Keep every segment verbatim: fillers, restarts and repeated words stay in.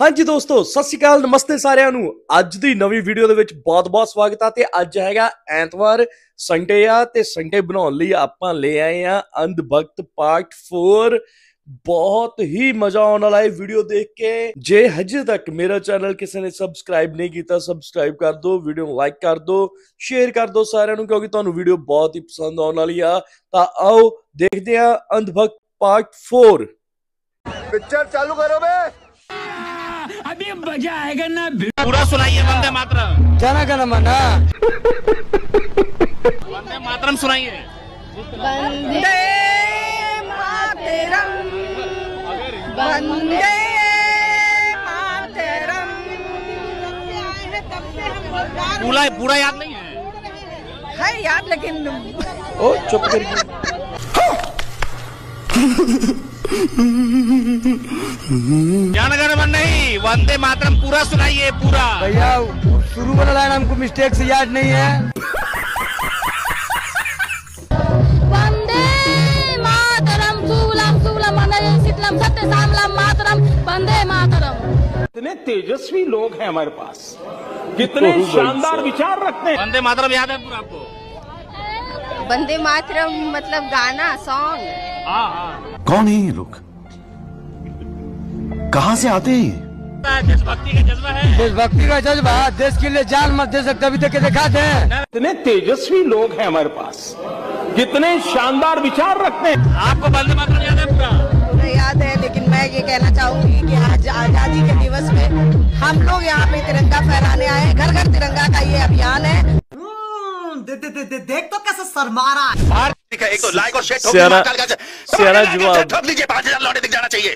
हाँ जी दोस्तों, सत श्री अकाल, नमस्ते साਰਿਆਂ ਨੂੰ। ਅੱਜ ਦੀ ਨਵੀਂ ਵੀਡੀਓ ਦੇ ਵਿੱਚ ਬਹੁਤ-ਬਹੁਤ ਸਵਾਗਤ ਆ। ਤੇ ਅੱਜ ਹੈਗਾ ਐਤਵਾਰ, ਸੰਡੇ ਆ ਤੇ ਸੰਡੇ ਬਣਾਉਣ ਲਈ ਆਪਾਂ ਲੈ ਆਏ ਆ ਅੰਧ ਭਗਤ ਪਾਰਟ फोर। बहुत ही मजा आने वाला है वीडियो देख के। जे हजे तक मेरा चैनल किसी ने सबसक्राइब नहीं किया, सबसक्राइब कर दो, वीडियो लाइक कर दो, शेयर कर दो सारे नू, क्योंकि तुहानू वीडियो बहुत ही पसंद आने वाली आ। तां आओ देखते हैं अंध भगत पार्ट फोर। पिक्चर चालू करो बे, अभी मजा आएगा ना। पूरा सुनाइए वंदे मातरम। जाना गाना मना वंदे मातरम सुनाइए। वंदे मातरम, वंदे मातरम। पूरा पूरा याद नहीं है, है याद लेकिन ओ चुप करिए। जानगर मन नहीं, वंदे मातरम पूरा सुनाइए पूरा। भैया शुरू वाला लाइन हमको मिस्टेक से याद नहीं है। वंदे मातरम, शूलम शूलम अनय शीतलम सत्य श्यामलम मातरम, वंदे मातरम। कितने तेजस्वी लोग हैं हमारे पास, कितने शानदार विचार रखते हैं। वंदे मातरम याद है पूरा आपको? वंदे मातरम मतलब गाना, सॉन्ग। हाँ हाँ। कौन है ये लोग, कहाँ से आते हैं? देशभक्ति का जज्बा है, देशभक्ति का जज्बा, देश के लिए जान मत दे सकते, अभी तक दिखा दे। कितने तेजस्वी लोग हैं हमारे पास, कितने शानदार विचार रखते हैं। आपको वंदे मातरम याद है पूरा? याद है, लेकिन मैं ये कहना चाहूंगी कि आज आजादी के दिवस में हम लोग यहाँ पे तिरंगा फहराने आए। घर घर तिरंगा का ये अभियान है। दे, दे, दे, दे, देख तो कैसे शर्मा रहा है। ठीक है, एक तो लाइक और शेयर सियारा सियारा जवाब ठोक लीजिए, पांच हजार लौटे दिख जाना चाहिए।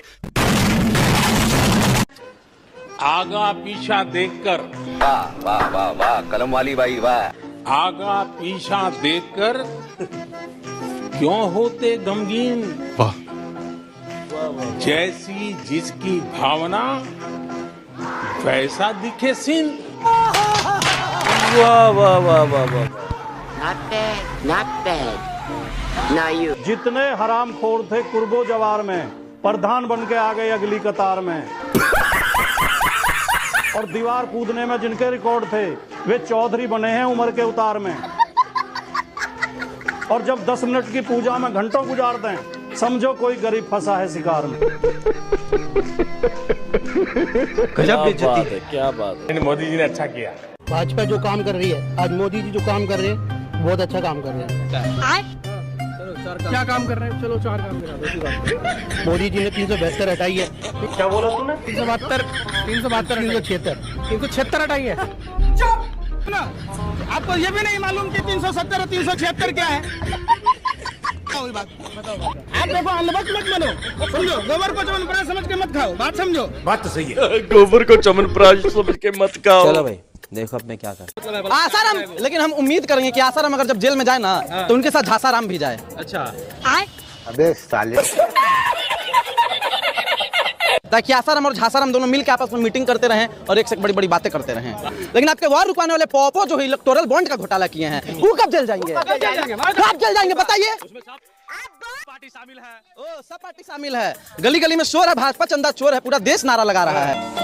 आगा पीछा देखकर, वाह वाह वाह वाह, कलम वाली बाई वाह। आगा पीछा देखकर क्यों होते गमगीन। वाह, जैसी जिसकी भावना वैसा दिखे सीन। वाह वाह वाह वाह वाह। Not bad, not bad. Now you. जितने हरामखोर थे कुर्बो जवार में, प्रधान बन के आ गए अगली कतार में। और दीवार कूदने में जिनके रिकॉर्ड थे, वे चौधरी बने हैं उम्र के उतार में। और जब दस मिनट की पूजा में घंटों गुजार दें, समझो कोई गरीब फंसा है शिकार में। गजब बेइज्जती है, क्या बात है। मोदी जी ने अच्छा किया। भाजपा जो काम कर रही है, आज मोदी जी जो काम कर रहे हैं, बहुत अच्छा काम कर रहे हैं। क्या काम कर रहे हैं? चलो चार काम करा। मोदी जी ने तीन सौ बहत्तर हटाई है। क्या बोला तूने? तीन सौ बहत्तर तीन सौ बहत्तर तीन सौ छिहत्तर तीन सौ छिहत्तर हटाई है। आपको ये भी नहीं मालूम कि तीन सौ सत्तर और तीन सौ छिहत्तर क्या है? बात आप देखो, अलबत मत बनो, समझो। गोबर को चमनप्राश समझ के मत खाओ, बात समझो। बात तो सही है। गोबर को चमनप्राश समझ के मत खाओ। चलो भाई देखो अब मैं क्या कर। आसाराम, लेकिन हम उम्मीद करेंगे कि आसाराम अगर जब जेल में जाए ना, तो उनके साथ झासाराम भी जाए। अच्छा, अबे साले, ताकि आसाराम और झासाराम दोनों मिलकर आपस में मीटिंग करते रहें और एक से बड़ी बड़ी बातें करते रहें। लेकिन आपके वार रुकवाने वाले पॉपो जो इलेक्टोरल बॉन्ड का घोटाला किए हैं, वो कब जल जाएंगे? कब जल जाएंगे बताइए? पार्टी शामिल है। ओ, सब पार्टी शामिल है। गली गली में शोर है, भाजपा चंदा चोर है, पूरा देश नारा लगा रहा है।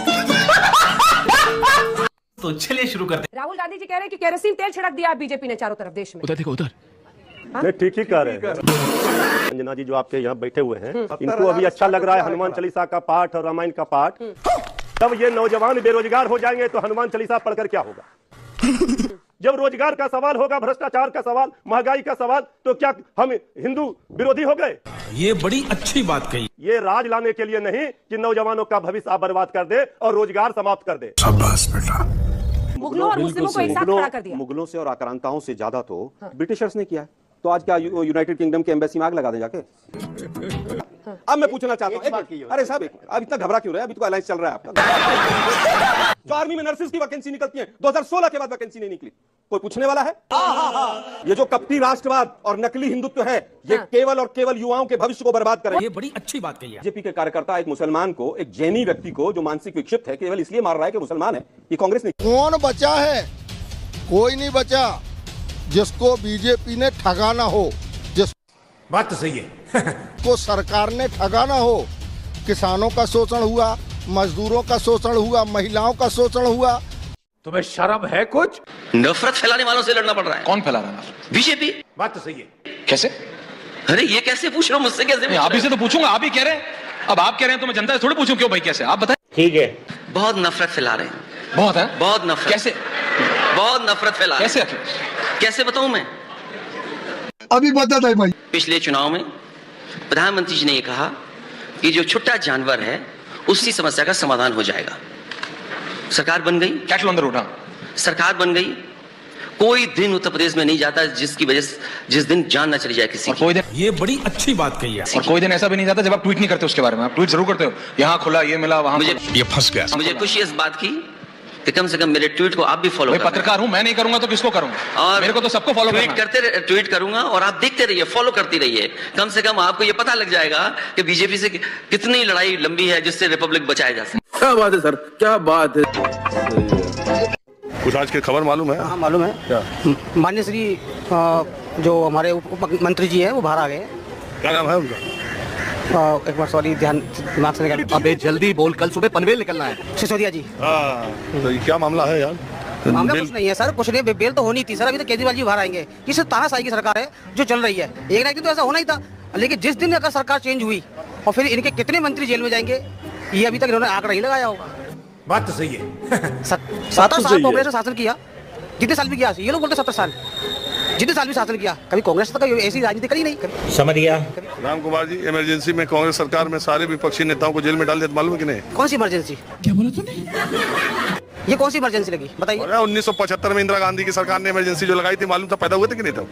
तो चलिए शुरू करते हैं। राहुल गांधी जी कह रहे हैं कि केरोसिन तेल छिड़क दिया बीजेपी ने चारों तरफ देश में। उधर देखो, उधर। नहीं, ठीक ही कह रहे हैं। अंजना जी जो आपके यहाँ बैठे हुए हैं, इनको अभी अच्छा लग रहा है हनुमान चालीसा का पाठ और रामायण का पाठ। तब ये नौजवान बेरोजगार हो जाएंगे तो हनुमान चालीसा पढ़कर क्या होगा? जब रोजगार का सवाल होगा, भ्रष्टाचार का सवाल, महंगाई का सवाल, तो क्या हम हिंदू विरोधी हो गए? ये बड़ी अच्छी बात कही। ये राज लाने के लिए नहीं कि नौजवानों का भविष्य आप बर्बाद कर दे और रोजगार समाप्त कर दे। शाबाश बेटा। मुगलों और मुस्लिमों को एक साथ खड़ा कर दिया। मुगलों से और आक्रांताओं से ज्यादा तो ब्रिटिशर्स ने किया है। तो आज क्या यूनाइटेड किंगडम के एम्बेसी में आग लगा दें जाके? अब मैं पूछना चाहता हूँ, अरे साहब अब इतना घबरा क्यों रहे? अभी तो अलायंस चल रहा है आपका। जो आर्मी में नर्सेस की वैकेंसी निकलती है, दो हज़ार सोलह के बाद वैकेंसी नहीं निकली। कोई पूछने वाला है? ये जो कपटी राष्ट्रवाद और नकली हिंदुत्व है, ये केवल और केवल युवाओं के भविष्य को बर्बाद करेगा। ये बड़ी अच्छी बात कही है। बीजेपी के कार्यकर्ता एक मुसलमान को, एक जैनी व्यक्ति को जो मानसिक विक्षिप्त है, केवल इसलिए मार रहा है कि मुसलमान है। ये कांग्रेस ने। कौन बचा है? कोई नहीं बचा जिसको बीजेपी ने ठगाना हो, जिस बात तो सही है। को सरकार ने ठगाना हो। किसानों का शोषण हुआ, मजदूरों का शोषण हुआ, महिलाओं का शोषण हुआ। तुम्हें शर्म है कुछ? नफरत फैलाने वालों से लड़ना पड़ रहा है। कौन फैला रहा है? बीजेपी। बात तो सही है। कैसे? अरे ये कैसे पूछ रहे हो मुझसे? कैसे? आप ही से तो पूछूंगा, आप ही कह रहे हैं। अब आप कह रहे हैं तो मैं जनता से थोड़ी पूछूं क्यों भाई, कैसे? आप बताएं। ठीक है। बहुत नफरत फैला रहे हैं। बहुत है? बहुत नफरत। कैसे? बहुत नफरत फैला कैसे? कैसे बताऊं मैं? अभी बता दे भाई। पिछले चुनाव में प्रधानमंत्री जी ने ये कहा कि जो छोटा जानवर है उसी समस्या का समाधान हो जाएगा। सरकार बन गई, कैश अंदर उठा, सरकार बन गई। कोई दिन उत्तर प्रदेश में नहीं जाता जिसकी वजह से जिस दिन जान न चली जाए किसी की। कोई दिन, ये बड़ी अच्छी बात कही है। और कोई दिन ऐसा भी नहीं जाता जब आप ट्वीट नहीं करते उसके बारे में। आप ट्वीट जरूर करते हो, यहाँ खुला, ये मिला, वहां मुझे ये फंस गया। मुझे खुशी इस बात की कि कम से कम मेरे ट्वीट को आप भी फॉलो करें। पत्रकार हूं, मैं नहीं करूंगा तो किसको करूंगा? और मेरे को तो सबको फॉलो ट्वीट करते ट्वीट करूंगा और आप देखते रहिए, फॉलो करती रहिए। कम से कम आपको ये पता लग जाएगा कि बीजेपी से कितनी लड़ाई लंबी है जिससे रिपब्लिक बचाया जा सके। क्या बात है सर, क्या बात है। कुछ आज की खबर मालूम है? हाँ मालूम है। क्या? माननीय श्री जो हमारे उप मंत्री जी हैं वो बाहर आ गए। क्या नाम है उनका? आ, एक बार सॉरी, ध्यान दिमाग से निकल। अबे जल्दी बोल, कल सुबह पनवेल निकलना है। सिसोदिया जी। हाँ, तो ये क्या मामला है यार? मामला कुछ नहीं है सर, कुछ नहीं। बेल तो होनी थी सर, अभी तो केजरीवाल जी बाहर आएंगे। ये सिर्फ तानाशाही की सरकार है जो चल रही है। एक ना एक दिन तो ऐसा होना ही था, लेकिन जिस दिन अगर सरकार चेंज हुई और फिर इनके कितने मंत्री जेल में जाएंगे ये अभी तक इन्होंने आंकड़ा नहीं लगाया होगा। बात तो सही है। सत्तर साल कांग्रेस ने शासन किया, जितने साल भी किया, ये लोग बोलते सत्तर साल, जितने साल भी शासन किया, कभी कांग्रेस तो कभी ऐसी राजनीति करी नहीं। समझ गया। राम कुमार जी, इमरजेंसी में कांग्रेस सरकार में सारे विपक्षी नेताओं को जेल में डाल दिया, मालूम है कि नहीं? कौन सी इमरजेंसी? क्या बोला तूने? ये कौन सी इमरजेंसी लगी बताइए? उन्नीस सौ पचहत्तर में इंदिरा गांधी की सरकार ने इमरजेंसी जो लगाई थी, मालूम था पैदा हुए थे कि नहीं था?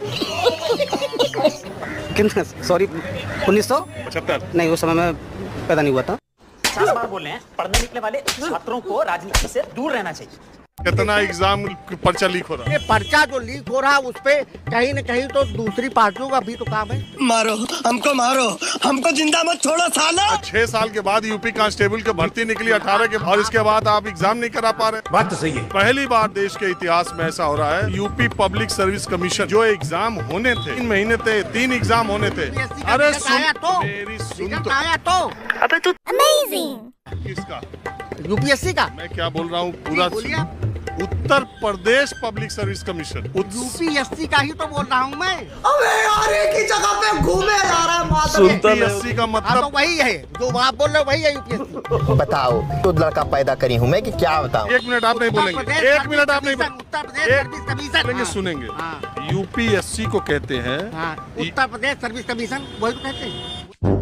सॉरी, उन्नीस सौ पचहत्तर नहीं, उस समय में पैदा नहीं हुआ था। बार बोल रहे हैं, पढ़ने निकले वाले छात्रों को राजनीति से दूर रहना चाहिए। कितना एग्जाम पर्चा लीक हो रहा है? ये पर्चा जो लीक हो रहा है उस पे कहीं न कहीं तो दूसरी पार्टियों का भी तो काम है। मारो हमको, मारो हमको, जिंदा मत छोड़ो साला। छह साल के बाद यूपी कांस्टेबल की भर्ती निकली अठारह के, और इसके बाद आप एग्जाम नहीं करा पा रहे। बात तो सही है। पहली बार देश के इतिहास में ऐसा हो रहा है। यूपी पब्लिक सर्विस कमीशन, जो एग्जाम होने थे, तीन महीने थे, तीन एग्जाम होने थे। अरे सुन तो मेरी सुन तो आया तो अबे तू अमेजिंग। किसका? यूपीएससी का। मैं क्या बोल रहा हूँ पूरा? Uttar Pradesh public service commission, UPSC का ही तो बोल रहा हूँ मैं। अबे यार एक ही जगह पे घूमे जा रहा है। यूपीएससी का मतलब तो वही है जो आप बोल रहे हो, वही है यूपीएससी। बताओ तो लड़का पैदा करी हूँ मैं कि क्या बताऊँ? एक मिनट आप नहीं बोलेंगे, एक मिनट आप नहीं बोलेंगे, सुनेंगे। यूपीएससी को कहते हैं उत्तर प्रदेश सर्विस कमीशन, वही तो कहते हैं।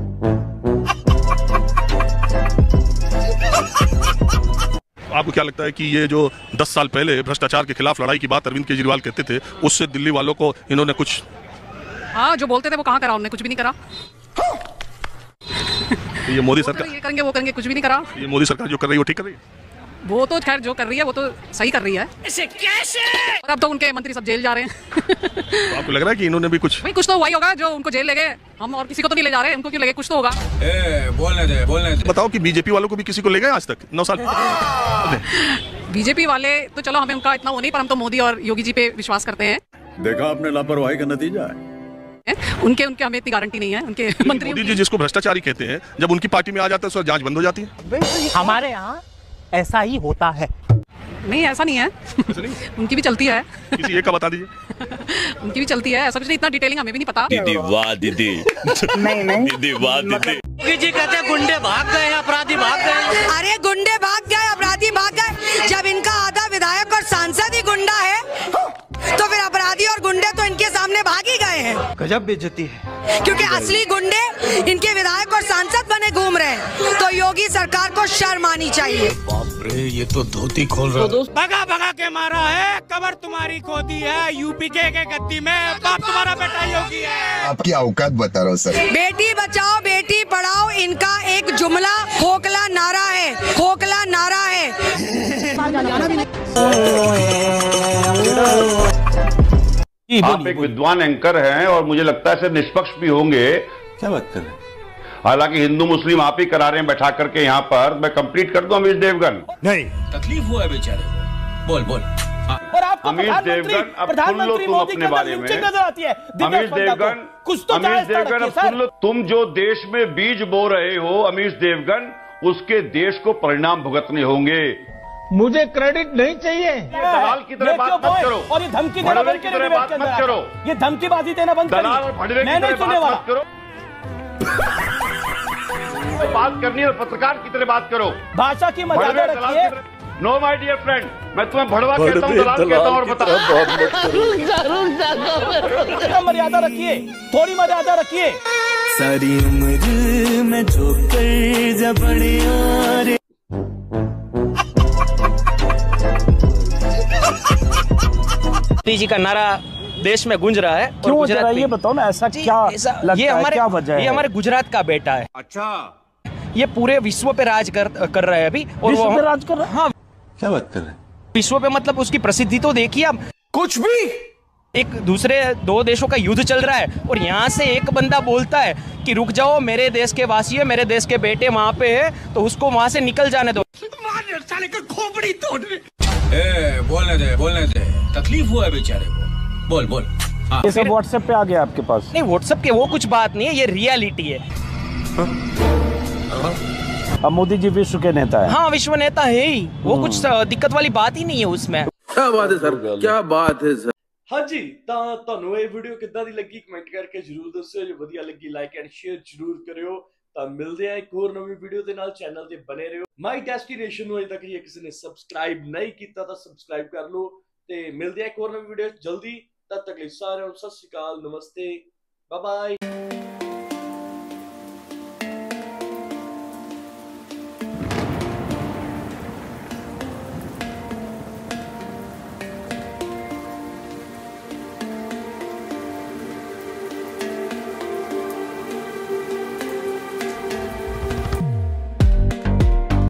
आपको क्या लगता है कि ये जो दस साल पहले भ्रष्टाचार के खिलाफ लड़ाई की बात अरविंद केजरीवाल कहते थे, उससे दिल्ली वालों को इन्होंने कुछ, हाँ जो बोलते थे वो कहाँ करा? उन्होंने कुछ भी नहीं करा। ये मोदी सरकार ये करेंगे वो करेंगे, कुछ भी नहीं करा। ये मोदी सरकार जो कर रही है वो ठीक कर रही है? वो तो खैर जो कर रही है वो तो सही कर रही है। ऐसे कैसे? और अब तो उनके मंत्री सब जेल जा रहे हैं। तो आपको लग रहा है कि इन्होंने भी कुछ भाई कुछ तो हुआ ही होगा जो उनको जेल ले गए। हम और किसी को तो नहीं ले जा रहे, उनको क्यों ले गए? कुछ तो होगा। ए, बोलने दे, बोलने दे। बताओ कि बीजेपी वालों को भी किसी को ले गए आज तक नौ साल? बीजेपी वाले तो चलो हमें उनका इतना वो नहीं, पर हम तो मोदी और योगी जी पे विश्वास करते हैं। देखा आपने लापरवाही का नतीजा है। उनके उनके हमें इतनी गारंटी नहीं है। उनके मंत्री मोदी जी जिसको भ्रष्टाचारी कहते हैं, जब उनकी पार्टी में आ जाता है तो जांच बंद हो जाती है। हमारे यहाँ ऐसा ही होता है। नहीं ऐसा नहीं है। उनकी भी चलती है। किसी एक का बता दीजिए। उनकी भी चलती है, ऐसा कुछ नहीं, इतना डिटेलिंग हमें भी नहीं पता। दीदी वाह दीदी। नहीं नहीं दीदी वाह दीदी। जी कहते हैं गुंडे भाग गए, अपराधी भाग गए। अरे गुंडे भाग गए, अपराधी भाग गए। जब इनका आधा विधायक और सांसद ही गुंडा है तो फिर अपराधी और गुंडे तो इनके सामने भाग ही गए हैं। गजब बेइज्जती है। क्योंकि असली गुंडे इनके विधायक और सांसद बने घूम रहे हैं। तो योगी सरकार को शर्म आनी चाहिए। बाप रे, ये तो धोती खोल रहा है। भगा भगा के मारा है, कबर तुम्हारी खोदी है, यूपी के के गद्दी में बाप तुम्हारा बेटा योगी है। आपकी औकात बता रहा हूँ सर। बेटी बचाओ बेटी पढ़ाओ इनका एक जुमला खोखला नारा है, खोखला नारा है। आप एक विद्वान एंकर हैं और मुझे लगता है सिर्फ निष्पक्ष भी होंगे। क्या बात कर रहे हैं? हालांकि हिंदू मुस्लिम आप ही करा रहे हैं बैठा करके यहाँ पर। मैं कंप्लीट कर दूं अमीश देवगन? नहीं, तकलीफ हुआ है बेचारे को। बोल बोल। और आपको अमीश देवगन, अब सुन लो तुम अपने बारे में। नजर आती है अमीश देवगन, कुछ तो अमीश देवगन, अब सुन लो, तुम जो देश में बीज बो रहे हो अमीश देवगन, उसके देश को परिणाम भुगतने होंगे। मुझे क्रेडिट नहीं चाहिए। दलाल की तरह बात मत करो और ये धमकी देना बंद की तरह बात मत करो। ये धमकीबाजी देना बंद करो। दलाल और भड़वे की तरह बात मत करो। बात करनी है पत्रकार की तरह बात करो। भाषा की मर्यादा रखिए। नो माय डियर फ्रेंड, मैं तुम्हें भड़वा कहता हूँ, दलाल कहता हूँ और बता। मर्यादा रखिए, थोड़ी मर्यादा रखिए। सारी उम्र में जो कर जबड़े और मोदी जी का नारा देश में गूंज रहा है। क्यों हो रहा है ये बताओ ना, ऐसा क्या लगता ये हमारे, है, क्या वजह है? ये हमारे गुजरात का बेटा है। अच्छा, ये पूरे विश्व पे राज कर कर रहा है अभी। और विश्व वो पे राज कर रहा है? हाँ, क्या बात कर रहे हैं? विश्व पे मतलब उसकी प्रसिद्धि तो देखिए आप। कुछ भी एक दूसरे दो देशों का युद्ध चल रहा है और यहाँ से एक बंदा बोलता है कि रुक जाओ, मेरे देश के वासी है, मेरे देश के बेटे वहाँ पे है, तो उसको वहाँ से निकल जाने दो। साले का खोपड़ी तोड़ ए, बोलने दे बोलने दे, तकलीफ हुआ है बेचारे को। बोल बोल। ये सब व्हाट्सएप पे आ गया आपके पास? नहीं, व्हाट्सएप के वो कुछ बात नहीं है, ये रियलिटी है। अब मोदी जी विश्व के नेता है। हाँ, विश्व नेता है ही, वो कुछ दिक्कत वाली बात ही नहीं है उसमें। क्या बात है सर, क्या बात है सर। हाँ जी, ਤਾਂ ਤੁਹਾਨੂੰ ਇਹ ਵੀਡੀਓ ਕਿੱਦਾਂ ਦੀ ਲੱਗੀ ਕਮੈਂਟ ਕਰਕੇ ਜਰੂਰ ਦੱਸਿਓ। ਜੇ ਵਧੀਆ ਲੱਗੀ ਲਾਈਕ ਐਂਡ ਸ਼ੇਅਰ ਜਰੂਰ ਕਰਿਓ। ਤਾਂ ਮਿਲਦੇ ਆ ਇੱਕ ਹੋਰ ਨਵੀਂ ਵੀਡੀਓ ਦੇ ਨਾਲ। ਚੈਨਲ ਤੇ ਬਨੇ ਰਹੋ। ਮਾਈ ਡੈਸਟੀਨੇਸ਼ਨ ਨੂੰ ਅਜੇ ਤੱਕ ਜੇ ਕਿਸੇ ਨੇ ਸਬਸਕ੍ਰਾਈਬ ਨਹੀਂ ਕੀਤਾ ਤਾਂ ਸਬਸਕ੍ਰਾਈਬ ਕਰ ਲਓ। ਤੇ ਮਿਲਦੇ ਆ ਇੱਕ ਹੋਰ ਨਵੀਂ ਵੀਡੀਓ ਜਲਦੀ। ਤਦ ਤੱਕ ਲਈ ਸਾਰਿਆਂ ਨੂੰ ਸਤਿ ਸ਼੍ਰੀ ਅਕਾਲ, ਨਮਸਤੇ, ਬਾਏ ਬਾਏ।